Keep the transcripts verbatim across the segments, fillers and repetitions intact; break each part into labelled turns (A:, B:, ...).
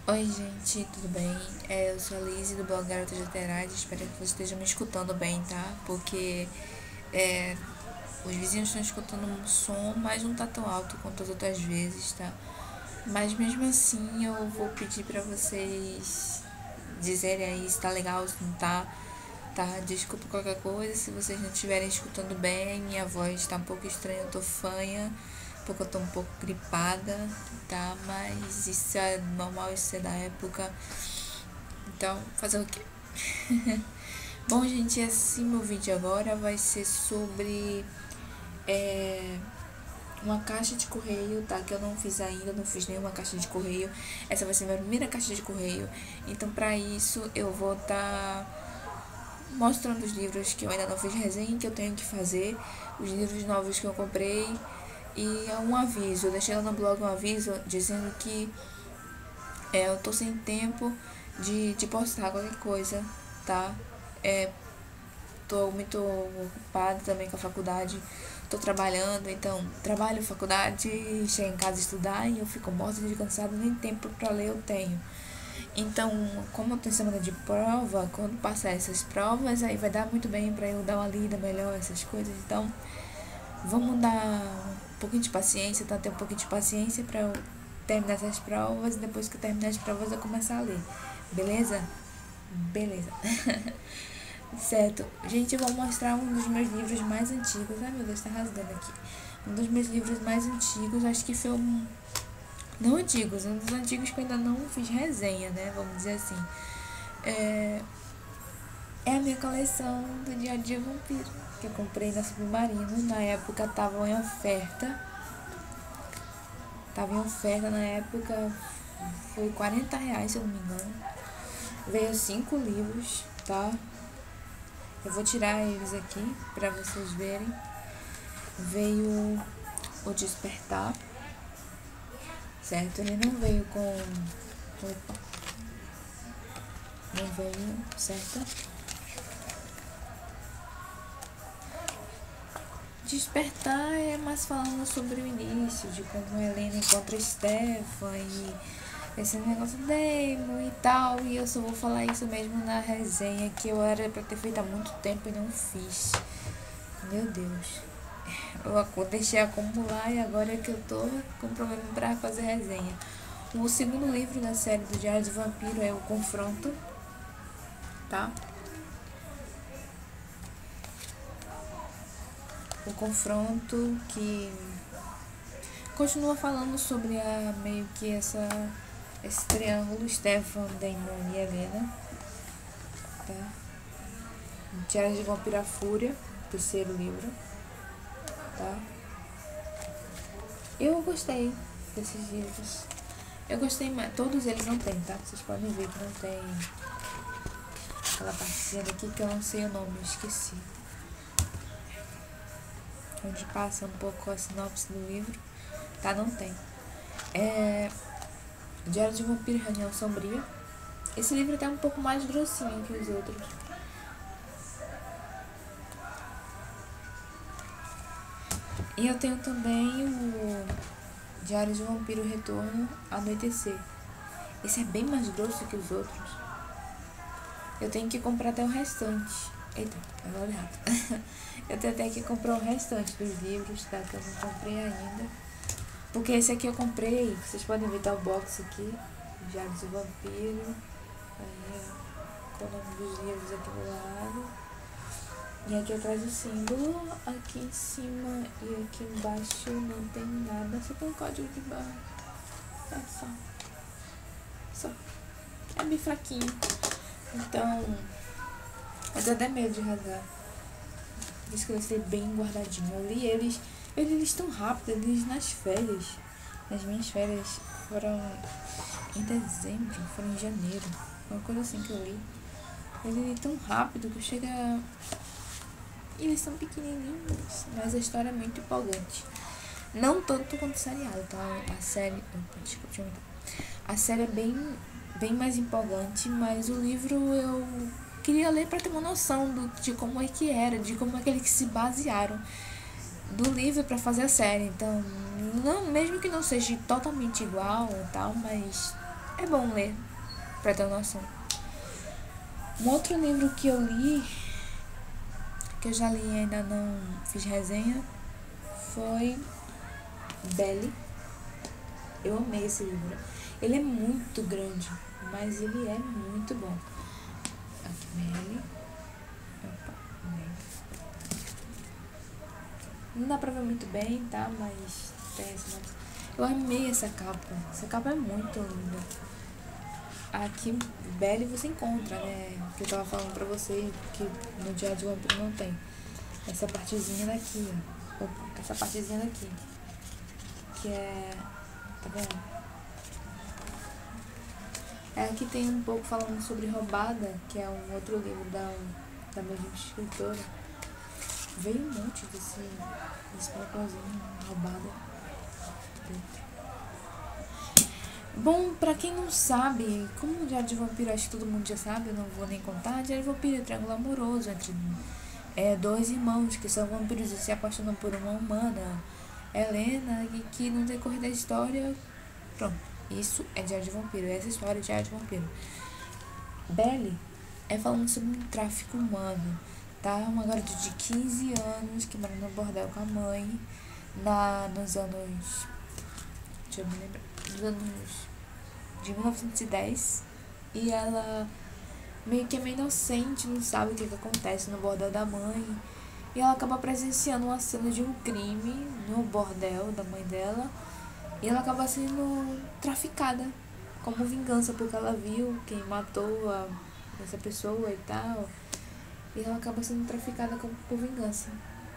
A: Oi, gente, tudo bem? É, eu sou a Liz do blog Garotas Literárias. Espero que vocês estejam me escutando bem, tá? Porque é, os vizinhos estão escutando um som, mas não tá tão alto quanto as outras vezes, tá? Mas mesmo assim, eu vou pedir pra vocês dizerem aí se tá legal, se não tá, tá? Desculpa qualquer coisa, se vocês não estiverem escutando bem, minha voz tá um pouco estranha, eu tô fanha, porque eu tô um pouco gripada, tá? Mas isso é normal, isso é da época. Então, fazer o quê? Bom, gente, assim, meu vídeo agora vai ser sobre é, uma caixa de correio, tá? Que eu não fiz ainda, não fiz nenhuma caixa de correio. Essa vai ser a minha primeira caixa de correio. Então, pra isso, eu vou estar tá mostrando os livros que eu ainda não fiz resenha, que eu tenho que fazer, os livros novos que eu comprei e um aviso. Eu deixei lá no blog um aviso dizendo que é, eu tô sem tempo de, de postar qualquer coisa, tá? É, tô muito ocupada também com a faculdade, tô trabalhando, então trabalho, faculdade, chego em casa estudar e eu fico morta de cansado, nem tempo pra ler eu tenho. Então, como eu tenho semana de prova, quando passar essas provas, aí vai dar muito bem pra eu dar uma lida melhor, essas coisas. Então, vamos dar um pouquinho de paciência, tá? Ter um pouquinho de paciência pra eu terminar essas provas e depois que eu terminar as provas eu começar a ler. Beleza? Beleza. Certo. Gente, eu vou mostrar um dos meus livros mais antigos. Ai, meu Deus, tá rasgando aqui. Um dos meus livros mais antigos, acho que foi um... Não antigos, um dos antigos que eu ainda não fiz resenha, né? Vamos dizer assim. É, é a minha coleção do Diário de Vampiro, que eu comprei na Submarino. Na época tava em oferta. Tava em oferta na época. Foi quarenta reais, se eu não me engano. Veio cinco livros, tá? Eu vou tirar eles aqui pra vocês verem. Veio o Despertar, certo? Ele não veio com... Opa. Não veio, certo? Despertar é mais falando sobre o início, de como a Helena encontra Stefan e esse negócio demo e tal. E eu só vou falar isso mesmo na resenha, que eu era pra ter feito há muito tempo e não fiz. Meu Deus. Eu deixei acumular e agora é que eu tô com problema pra fazer resenha. O segundo livro da série do Diário de Vampiro é o Confronto, tá? O Confronto, que continua falando sobre a meio que essa esse triângulo Stefan, Damon e Helena, tá? Diário de Vampiro a Fúria, terceiro livro, tá? Eu gostei desses livros. Eu gostei mais. Todos eles não tem, tá? Vocês podem ver que não tem aquela partezinha daqui que eu não sei o nome, eu esqueci. Onde passa um pouco a sinopse do livro, tá? Não tem. É... Diário de Vampiro e Reunião Sombria. Esse livro tá um pouco mais grossinho que os outros. E eu tenho também o Diário de Vampiro Retorno Anoitecer. Esse é bem mais grosso que os outros. Eu tenho que comprar até o restante. Eita, agora errado. Eu tenho até que comprar o restante dos livros, tá? Que eu não comprei ainda. Porque esse aqui eu comprei, vocês podem ver, tá o box aqui. Diário de Vampiro. Aí, com o nome dos livros aqui do lado. E aqui atrás o símbolo, aqui em cima e aqui embaixo não tem nada, só tem um código de barra. É só. Só. É bem fraquinho. Então, eu tenho até medo de rasgar. Por isso que eu deixei bem guardadinho. Eu li eles, eu li eles tão rápido, eu li eles nas férias. As minhas férias foram em dezembro, foram em janeiro. Uma coisa assim que eu li. Eu li tão rápido que eu chego a... Eles são pequenininhos, mas a história é muito empolgante. Não tanto quanto o seriado, tá? A série... Opa, desculpa, deixa eu aumentar. A série é bem, bem mais empolgante, mas o livro eu queria ler pra ter uma noção do, de como é que era, de como é que eles se basearam do livro pra fazer a série. Então, não, mesmo que não seja totalmente igual e tal, mas é bom ler, pra ter uma noção. Um outro livro que eu li, que eu já li e ainda não fiz resenha, foi Belly. Eu amei esse livro. Ele é muito grande, mas ele é muito bom. Aqui, Belly. Opa, Belly. Não dá pra ver muito bem, tá? Mas tem essa. Eu amei essa capa. Essa capa é muito linda. Aqui, Belly você encontra, né? Que eu tava falando pra vocês que no Diário de Vampiro não tem. Essa partezinha daqui, ó. Opa, essa partezinha daqui. Que é... Tá vendo? É, aqui tem um pouco falando sobre Roubada, que é um outro livro da, da mesma escritora. Veio um monte desse, desse papelzinho, Roubada. Bom, pra quem não sabe, como o Diário de Vampiro, acho que todo mundo já sabe, eu não vou nem contar. Diário de Vampiro é um triângulo amoroso entre é, dois irmãos que são vampiros e se apaixonam por uma humana, Helena, e que no decorrer da história, pronto, isso é Diário de Vampiro, essa história é Diário de Vampiro. Belly é falando sobre um tráfico humano, tá? Uma garota de quinze anos que mora no bordel com a mãe, na, nos anos... Deixa eu me lembrar. Nos anos de mil novecentos e dez. E ela meio que é meio inocente, não sabe o que, que acontece no bordel da mãe. E ela acaba presenciando uma cena de um crime no bordel da mãe dela. E ela acaba sendo traficada como vingança, porque ela viu quem matou a, essa pessoa e tal. E ela acaba sendo traficada como, por vingança.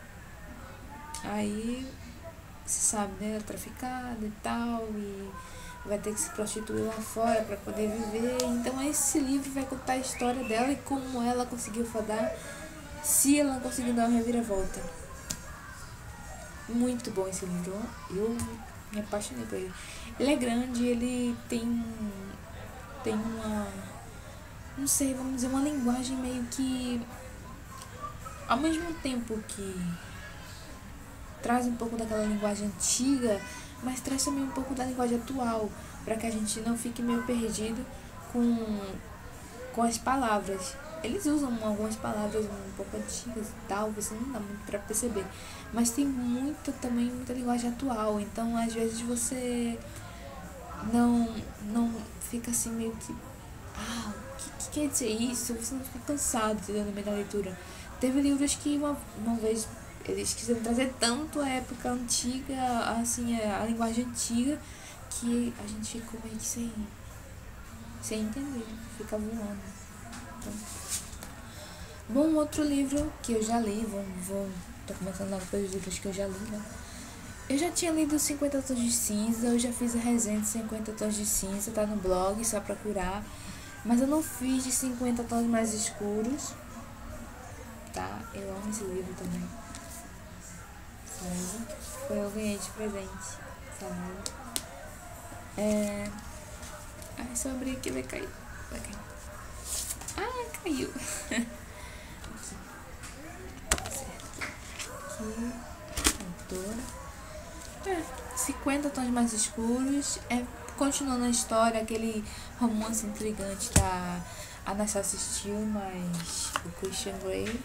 A: Aí, você sabe, né? Ela é traficada e tal. E vai ter que se prostituir lá fora para poder viver. Então esse livro vai contar a história dela e como ela conseguiu fadar, se ela conseguiu dar uma reviravolta. Muito bom esse livro. Eu me apaixonei por ele. Ele é grande, ele tem tem uma, não sei, vamos dizer, uma linguagem meio que, ao mesmo tempo que traz um pouco daquela linguagem antiga, mas traz também um pouco da linguagem atual, para que a gente não fique meio perdido com, com as palavras. Eles usam algumas palavras um pouco antigas e tal, você não dá muito para perceber, mas tem muita também, muita linguagem atual, então às vezes você não, não fica assim meio que, ah, o que, que quer dizer isso? Você não fica cansado, entendeu, no meio da leitura. Teve livros que uma, uma vez eles quiseram trazer tanto a época antiga, assim, a linguagem antiga, que a gente ficou meio que sem, sem entender, fica voando. Então, bom, outro livro que eu já li, vou, vou tô começando logo pelos livros que eu já li, né? Eu já tinha lido cinquenta Tons de Cinza, eu já fiz a resenha de cinquenta Tons de Cinza, tá no blog, só procurar. Mas eu não fiz de cinquenta Tons Mais Escuros, tá? Eu amo esse livro também. Sabe? Foi eu ganhei de presente, sabe? É... Ai, se eu abrir aqui vai cair. Vai cair. Ah, caiu. Aqui. Certo. Aqui. Autora. É, cinquenta Tons Mais Escuros. É, continuando a história, aquele romance intrigante que a Anastasia Steele, mas o Christian Grey.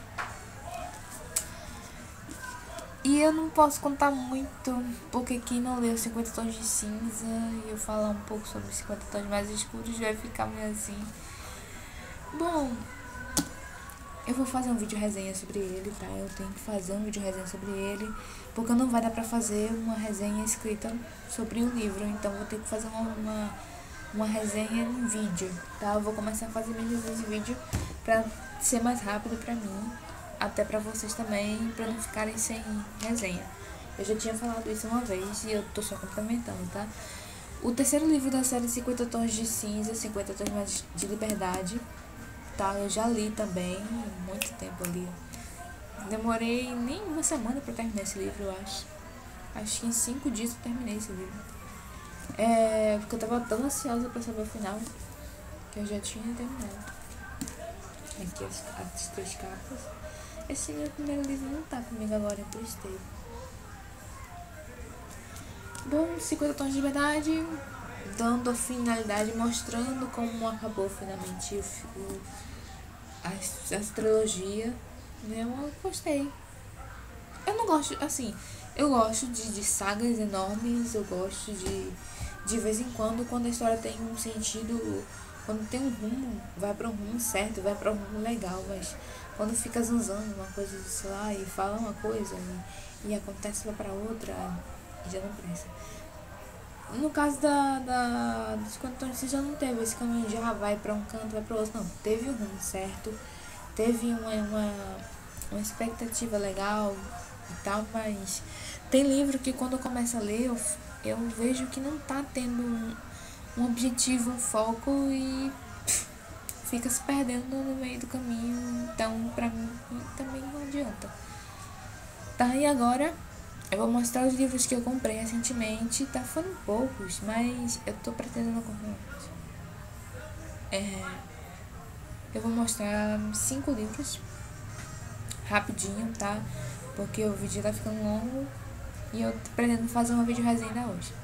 A: E eu não posso contar muito, porque quem não leu cinquenta Tons de Cinza e eu falar um pouco sobre cinquenta Tons Mais Escuros vai ficar meio assim. Bom, eu vou fazer um vídeo resenha sobre ele, tá? Eu tenho que fazer um vídeo resenha sobre ele, porque não vai dar pra fazer uma resenha escrita sobre um livro, então vou ter que fazer uma, uma, uma resenha em vídeo, tá? Eu vou começar a fazer minhas resenhas em vídeo pra ser mais rápido pra mim, até pra vocês também, pra não ficarem sem resenha. Eu já tinha falado isso uma vez e eu tô só complementando, tá? O terceiro livro da série cinquenta Tons de Cinza, cinquenta Tons Mais de Liberdade, tá? Eu já li também, muito tempo ali. Demorei nem uma semana pra terminar esse livro, eu acho. Acho que em cinco dias eu terminei esse livro. É, porque eu tava tão ansiosa pra saber o final, que eu já tinha terminado. Aqui as, as três capas. Esse meu primeiro livro não tá comigo agora, eu prestei. Bom, cinquenta Tons de Liberdade dando a finalidade, mostrando como acabou finalmente o, o, a, a trilogia. Eu gostei. Eu não gosto, assim, eu gosto de, de sagas enormes, eu gosto de, de vez em quando, quando a história tem um sentido, quando tem um rumo, vai pra um rumo certo, vai pra um rumo legal, mas quando fica zanzando uma coisa, sei lá, e fala uma coisa e, e acontece vai pra outra, já não presta. No caso da, da, dos cantores, você já não teve esse caminho, já vai pra um canto, vai pra outro, não, teve um rumo certo, teve uma, uma, uma expectativa legal e tal, mas tem livro que quando eu começo a ler, eu, eu vejo que não tá tendo um, um objetivo, um foco e pff, fica se perdendo no meio do caminho, então pra mim também não adianta. Tá, e agora eu vou mostrar os livros que eu comprei recentemente, tá foram poucos, mas eu tô pretendendo comprar mais. É, eu vou mostrar cinco livros, rapidinho, tá? Porque o vídeo tá ficando longo e eu pretendo fazer uma vídeo resenha hoje.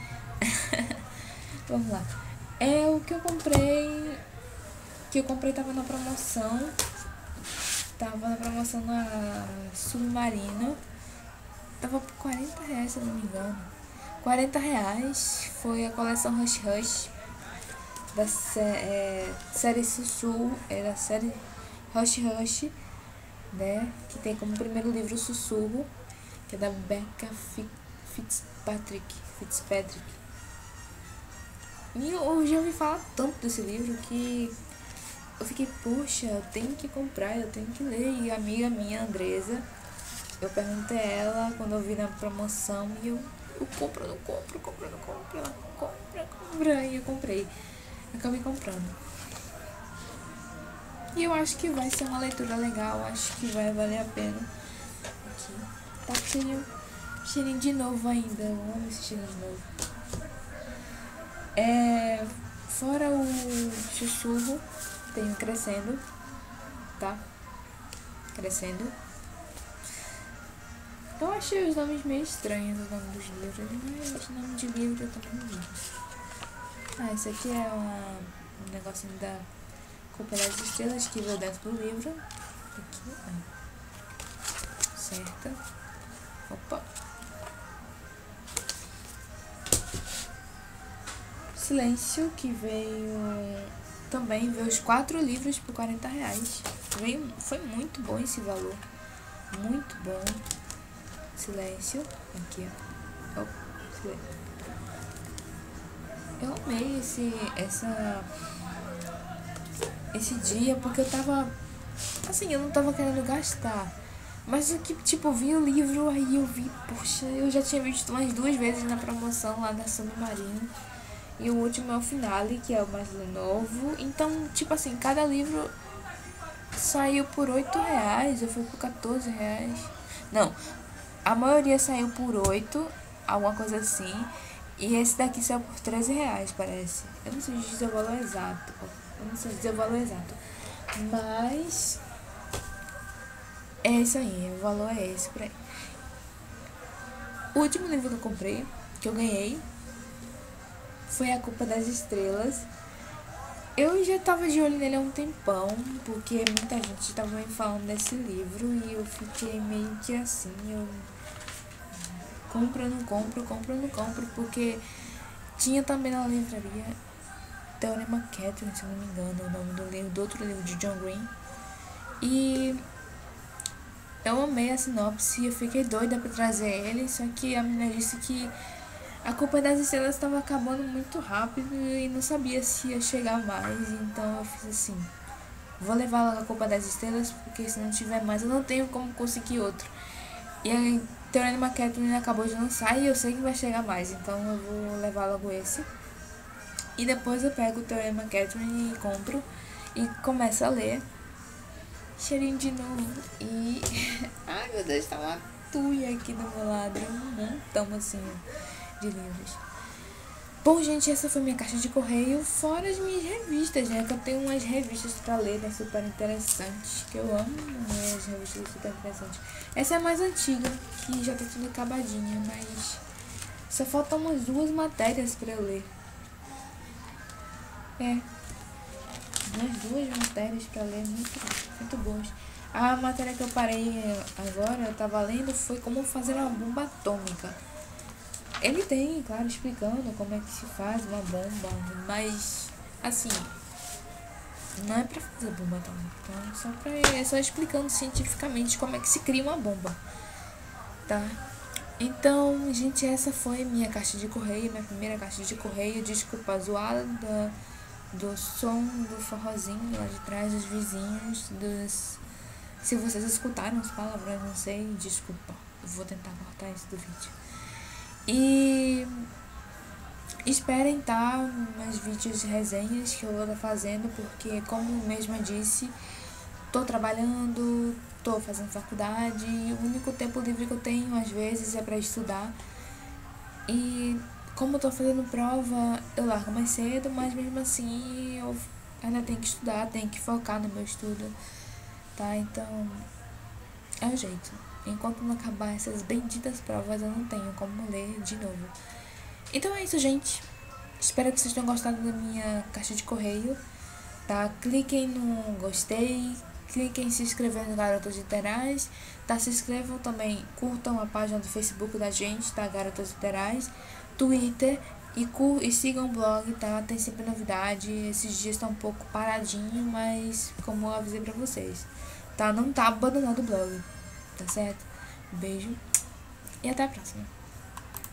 A: Vamos lá. É o que eu comprei. Que eu comprei tava na promoção. Tava na promoção na Submarino. Tava por quarenta reais, se eu não me engano. quarenta reais foi a coleção Hush Hush. Da sé é, série Sussurro. É da série Hush Hush, né? Que tem como primeiro livro Sussurro, que é da Becca Fitzpatrick. Fitzpatrick. E eu já ouvi falar tanto desse livro que eu fiquei, poxa, eu tenho que comprar, eu tenho que ler. E a amiga minha, Andresa, eu perguntei a ela quando eu vi na promoção e eu, eu compro, não compro, compro, não compro. Ela compra, compra. E eu comprei. Acabei comprando. E eu acho que vai ser uma leitura legal, acho que vai valer a pena. Aqui. Tá cheirinho, cheirinho de novo ainda, eu amo esse cheirinho de novo. É, fora o Sussurro, tem o Crescendo, tá? Crescendo. Eu achei os nomes meio estranhos, os nomes dos livros, mas nome de livro eu também vi. Ah, esse aqui é uma, um negocinho da Culpa das Estrelas que veio dentro do livro. Aqui, ó. Certo. Opa. Silêncio, que veio... Também veio os quatro livros por quarenta reais. Veio, foi muito bom esse valor. Muito bom. Silêncio. Aqui, ó. Oh, silêncio. Eu amei esse, essa, esse dia, porque eu tava, assim, eu não tava querendo gastar. Mas eu que, tipo, vi o livro, aí eu vi, poxa, eu já tinha visto umas duas vezes na promoção lá da Submarino. E o último é o Finale, que é o mais novo. Então, tipo assim, cada livro saiu por oito reais, ou foi por quatorze reais. Não, a maioria saiu por oito, alguma coisa assim. E esse daqui saiu por treze reais, parece. Eu não sei dizer o valor exato. Eu não sei dizer o valor exato. Mas é isso aí, o valor é esse por aí. O último livro que eu comprei, que eu ganhei, foi A Culpa das Estrelas. Eu já tava de olho nele há um tempão, porque muita gente tava me falando desse livro e eu fiquei meio que assim, eu compro, eu não compro, compro, eu não compro, porque tinha também na livraria Teorema Catherine, se eu não me engano, o nome do livro, do outro livro de John Green. E eu amei a sinopse, eu fiquei doida pra trazer ele, só que a menina disse que A Culpa das Estrelas estava acabando muito rápido e não sabia se ia chegar mais, então eu fiz assim, vou levar logo A Culpa das Estrelas, porque se não tiver mais eu não tenho como conseguir outro. E a Teorema Catherine acabou de lançar e eu sei que vai chegar mais, então eu vou levar logo esse. E depois eu pego o Teorema Catherine e compro e começo a ler. Cheirinho de novo e... ai meu Deus, tá uma tuia aqui do meu lado, um montão assim de livros. Bom, gente, essa foi minha caixa de correio, fora as minhas revistas, né? Que eu tenho umas revistas pra ler, né? Super interessantes, que eu amo, né? As revistas super interessantes. Essa é a mais antiga, que já tá tudo acabadinha, mas só faltam umas duas matérias pra eu ler. É, umas duas matérias pra ler muito, muito boas. A matéria que eu parei agora, eu tava lendo, foi como fazer uma bomba atômica. Ele tem, claro, explicando como é que se faz uma bomba, mas, assim, não é pra fazer bomba atômica, tá? Só pra, é só explicando cientificamente como é que se cria uma bomba, tá? Então, gente, essa foi minha caixa de correio, minha primeira caixa de correio. Desculpa a zoada do, do som do forrozinho lá de trás, dos vizinhos, dos... Se vocês escutaram as palavras, não sei, desculpa. Eu vou tentar cortar isso do vídeo. E esperem, tá? Meus vídeos de resenhas que eu vou estar fazendo, porque, como mesma disse, tô trabalhando, tô fazendo faculdade, e o único tempo livre que eu tenho, às vezes, é pra estudar. E como eu tô fazendo prova, eu largo mais cedo, mas mesmo assim eu ainda tenho que estudar, tenho que focar no meu estudo, tá? Então, é o jeito. Enquanto não acabar essas benditas provas, eu não tenho como ler de novo. Então é isso, gente. Espero que vocês tenham gostado da minha caixa de correio, tá? Cliquem no gostei, cliquem em se inscrever no Garotas Literais, tá? Se inscrevam também, curtam a página do Facebook da gente, tá? Garotas Literais, Twitter e, cur e sigam o blog, tá? Tem sempre novidade. Esses dias tá um pouco paradinho, mas como eu avisei pra vocês, tá? Não tá abandonado o blog, tá certo? Beijo e até a próxima.